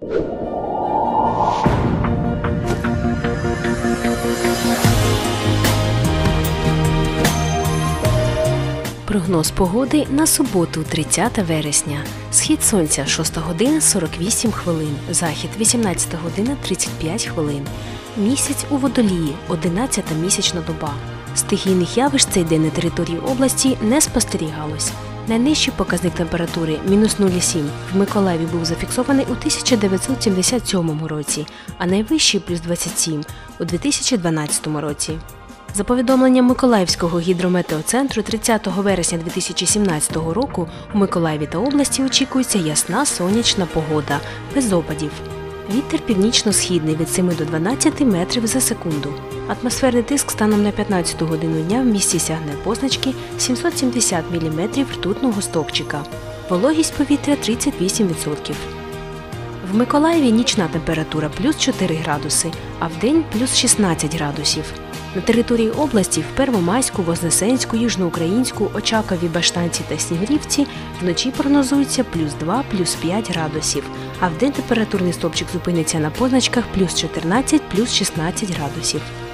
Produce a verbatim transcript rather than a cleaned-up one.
Прогноз погоди на суботу, тридцяте вересня. Схід сонця – шоста година сорок вісім хвилин, захід – вісімнадцята година тридцять п'ять хвилин. Місяць у Водолії – одинадцята місячна доба. Стихійних явищ цей день на території області не спостерігалось. Найнижчий показник температури – мінус нуль цілих сім десятих в Миколаєві був зафіксований у тисяча дев'ятсот сімдесят сьомому році, а найвищий – плюс двадцять сім у дві тисячі дванадцятому році. За повідомленням Миколаївського гідрометеоцентру, тридцятого вересня дві тисячі сімнадцятого року у Миколаєві та області очікується ясна сонячна погода, без опадів. Вітер північно-східний від семи до дванадцяти метрів за секунду. Атмосферний тиск станом на п'ятнадцяту годину дня в місті сягне позначки сімсот сімдесят міліметрів ртутного стовпчика. Вологість повітря тридцять вісім відсотків. В Миколаєві нічна температура – плюс чотири градуси, а вдень – плюс шістнадцять градусів. На території області в Первомайську, Вознесенську, Южноукраїнську, Очакові, Баштанці та Снігурівці вночі прогнозується плюс два - плюс п'ять градусів, а вдень температурний стовпчик зупиниться на позначках плюс чотирнадцять - плюс шістнадцять градусів.